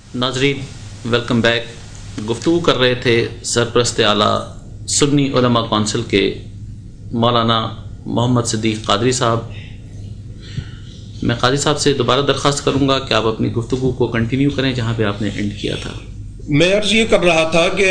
नाजरीन welcome back. गुफ्तगू कर रहे थे सरपरस्त आला सुन्नी उलमा कौंसिल के मौलाना मोहम्मद सिद्दीक कादरी साहब। मैं कादरी साहब से दोबारा दरख्वास्त करूंगा कि आप अपनी गुफ्तगू को कंटिन्यू करें जहां पे आपने एंड किया था। मैं अर्ज़ ये कर रहा था कि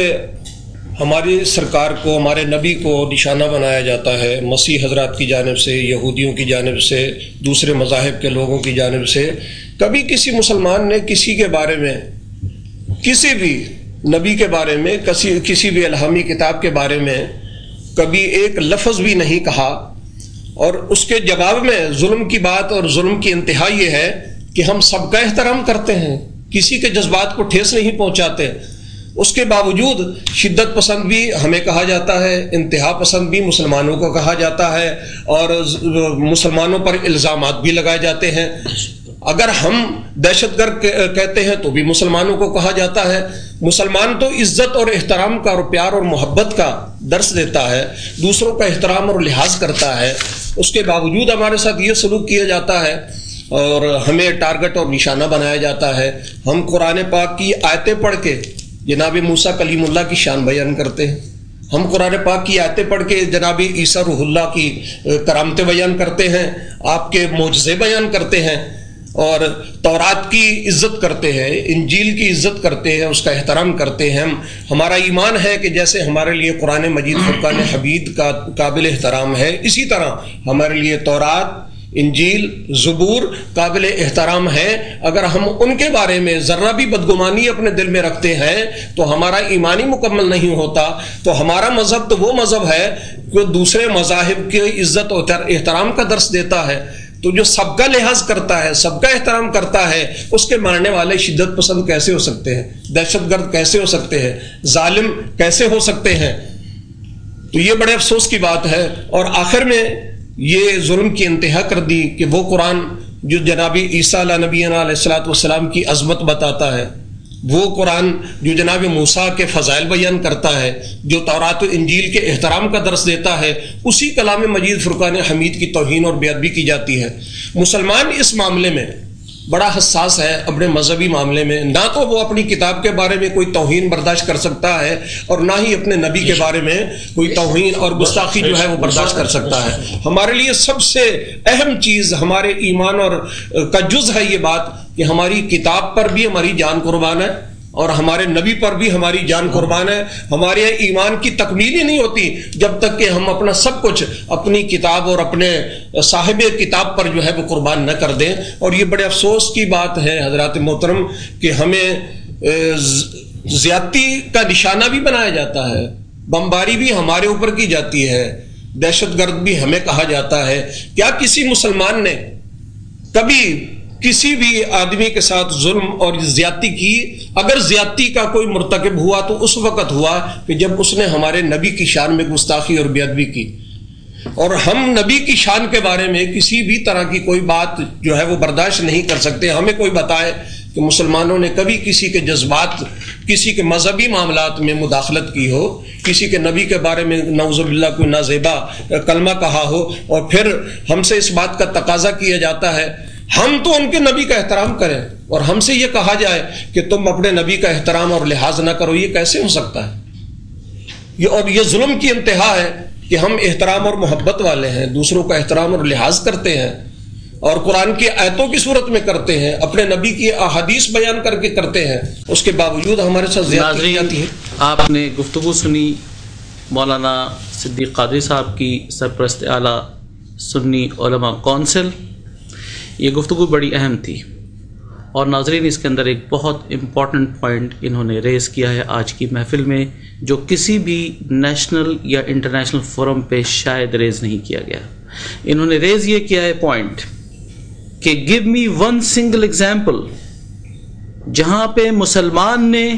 हमारी सरकार को, हमारे नबी को निशाना बनाया जाता है मसीह हजरात की जानिब से, यहूदियों की जानिब से, दूसरे मज़ाहिब के लोगों की जानिब से। कभी किसी मुसलमान ने किसी के बारे में, किसी भी नबी के बारे में, किसी भी इल्हामी किताब के बारे में कभी एक लफ्ज़ भी नहीं कहा। और उसके जवाब में जुल्म की बात और जुल्म की इंतहा ये है कि हम सबका एहतराम करते हैं, किसी के जज्बात को ठेस नहीं पहुंचाते। उसके बावजूद शिद्दत पसंद भी हमें कहा जाता है, इंतहा पसंद भी मुसलमानों को कहा जाता है, और मुसलमानों पर इल्ज़ामात भी लगाए जाते हैं। अगर हम दहशतगर्द कहते हैं तो भी मुसलमानों को कहा जाता है। मुसलमान तो इज्जत और एहतराम का और प्यार और मोहब्बत का दर्स देता है, दूसरों का एहतराम और लिहाज करता है। उसके बावजूद हमारे साथ ये सलूक किया जाता है और हमें टारगेट और निशाना बनाया जाता है। हम कुरान पाक की आयतें पढ़ के जनाब मूसा कलीमुल्लाह की शान बयान करते हैं। हम कुरान पाक की आयतें पढ़ के जनाब ईसा रूहुल्लाह की करामतें बयान करते हैं, आपके मोजज़े बयान करते हैं, और तौरात की इज़्ज़त करते हैं, इंजील की इज़्ज़त करते हैं, उसका एहतराम करते हैं। हमारा ईमान है कि जैसे हमारे लिए कुरान मजीद फुरकान हमीद का काबिल एहतराम है, इसी तरह हमारे लिए तौरात, इंजील, ज़बूर काबिल एहतराम है। अगर हम उनके बारे में ज़र्रा भी बदगुमानी अपने दिल में रखते हैं तो हमारा ईमान ही मुकम्मल नहीं होता। तो हमारा मज़हब तो वो मज़हब है जो दूसरे मज़ाहिब की इज़्ज़त और एहतराम का दर्स देता है। तो जो सबका लिहाज करता है, सबका एहतराम करता है, उसके मानने वाले शिद्दत पसंद कैसे हो सकते हैं, दहशतगर्द कैसे हो सकते हैं, जालिम कैसे हो सकते हैं? तो ये बड़े अफसोस की बात है। और आखिर में ये जुल्म की इंतहा कर दी कि वो कुरान जो जनाबी ईसा नबीना अलैहिस्सलातु वस्सलाम की अज़मत बताता है, वो कुरान जो जनाब मूसा के फ़ज़ाइल बयान करता है, जो तौरात और इंजील के एहतराम का दर्स देता है, उसी कलाम मजीद फुरकान हमीद की तौहीन और बेअदबी की जाती है। मुसलमान इस मामले में बड़ा हसास है, अपने मजहबी मामले में। ना तो वो अपनी किताब के बारे में कोई तौहीन बर्दाश्त कर सकता है, और ना ही अपने नबी के बारे में कोई तौहीन और गुस्ताखी जो है वो बर्दाश्त कर सकता है। हमारे लिए सबसे अहम चीज़ हमारे ईमान और का जुज़ है ये बात कि हमारी किताब पर भी हमारी जान कुर्बान है और हमारे नबी पर भी हमारी जान कुर्बान है। हमारे ईमान की तकमील ही नहीं होती जब तक कि हम अपना सब कुछ अपनी किताब और अपने साहिब किताब पर जो है वो कुर्बान न कर दें। और ये बड़े अफसोस की बात है हजरात मोहतरम कि हमें ज़्यादती का निशाना भी बनाया जाता है, बमबारी भी हमारे ऊपर की जाती है, दहशतगर्द भी हमें कहा जाता है। क्या किसी मुसलमान ने कभी किसी भी आदमी के साथ जुल्म और ज्यादती की? अगर ज्यादती का कोई मुर्तकिब हुआ तो उस वक़्त हुआ कि जब उसने हमारे नबी की शान में गुस्ताखी और बेअदबी की। और हम नबी की शान के बारे में किसी भी तरह की कोई बात जो है वो बर्दाश्त नहीं कर सकते। हमें कोई बताए कि मुसलमानों ने कभी किसी के जज्बात, किसी के मजहबी मामलात में मुदाखलत की हो, किसी के नबी के बारे में नऊज़ुबिल्लाह कोई नाज़ेबा कलमा कहा हो, और फिर हमसे इस बात का तकाजा किया जाता है हम तो उनके नबी का एहतराम करें, और हमसे ये कहा जाए कि तुम अपने नबी का एहतराम और लिहाज ना करो। ये कैसे हो सकता है? ये जुल्म की इंतहा है कि हम एहतराम और मोहब्बत वाले हैं, दूसरों का एहतराम और लिहाज करते हैं, और कुरान की आयतों की सूरत में करते हैं, अपने नबी की अहादीस बयान करके करते हैं। उसके बावजूद हमारे साथ ज़्यादती जाती है। आपने गुफ्तगू सुनी मौलाना सिद्दीक कादरी साहब की, सरपरस्त आला सुन्नी उलमा कौंसिल। ये गुफ्तगू बड़ी अहम थी, और नाज़रीन इसके अंदर एक बहुत इम्पॉर्टेंट पॉइंट इन्होंने रेज़ किया है आज की महफ़िल में, जो किसी भी नेशनल या इंटरनेशनल फोरम पे शायद रेज़ नहीं किया गया। इन्होंने रेज़ ये किया है पॉइंट कि give me one single example जहाँ पे मुसलमान ने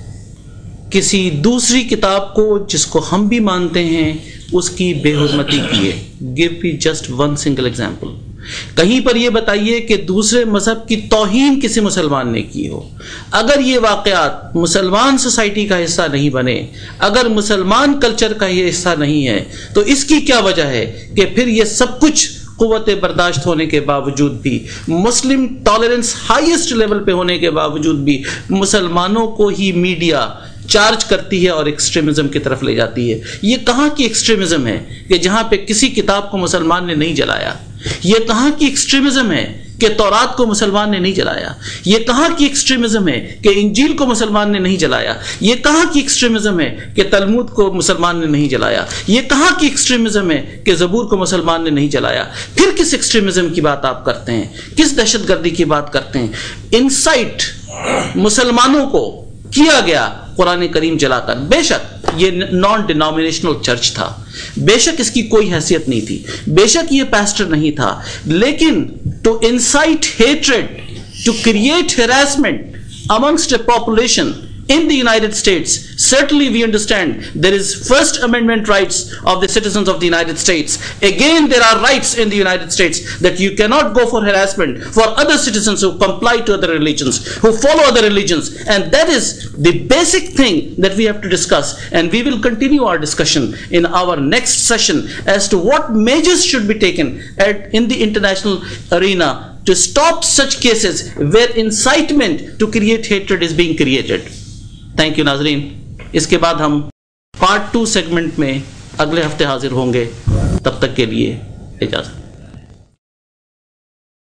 किसी दूसरी किताब को, जिसको हम भी मानते हैं, उसकी बेहुरमती की है। Give me just one single example. कहीं पर यह बताइए कि दूसरे मजहब की तौहीन किसी मुसलमान ने की हो। अगर ये वाक़यात मुसलमान सोसाइटी का हिस्सा नहीं बने, अगर मुसलमान कल्चर का ये हिस्सा नहीं है, तो इसकी क्या वजह है कि फिर ये सब कुछ قوت برداشت ہونے کے باوجود بھی، مسلم ٹالرنس ہائیسٹ لیول پہ ہونے کے باوجود بھی مسلمانوں کو ہی میڈیا چارج کرتی ہے اور ایکسٹریمزم کی طرف لے جاتی ہے. یہ کہاں کی ایکسٹریمزم ہے کہ جہاں پہ کسی کتاب کو مسلمان نے نہیں جلایا؟ یہ کہاں کی ایکسٹریمزم ہے کہ تورات کو مسلمان نے نہیں جلایا؟ یہ کہاں کی ایکسٹریمزم ہے کہ انجیل کو مسلمان نے نہیں جلایا؟ یہ کہاں کی ایکسٹریمزم ہے کہ تلمود کو مسلمان نے نہیں جلایا؟ یہ کہاں کی ایکسٹریمزم ہے کہ زبور کو مسلمان نے نہیں جلایا؟ پھر کس ایکسٹریمزم کی بات آپ کرتے ہیں؟ کس دہشت گردی کی بات کرتے ہیں؟ انسائٹ مسلمانوں کو کیا گیا قرآن کریم جلا کر. بے شک یہ نان ڈینامینیشنل چرچ تھا، بے شک اس کی کوئی حیثیت نہیں تھی، بے شک یہ پیسٹر نہیں تھا، لیکن to incite hatred, to create harassment amongst a population in the United States, certainly we understand there is First Amendment rights of the citizens of the United States. Again, there are rights in the United States that you cannot go for harassment for other citizens who comply to other religions, who follow other religions, and that is the basic thing that we have to discuss, and we will continue our discussion in our next session as to what measures should be taken in the international arena to stop such cases where incitement to create hatred is being created. Thank you ناظرین. اس کے بعد ہم part 2 segment میں اگلے ہفتے حاضر ہوں گے. تب تک کے لیے اجازت.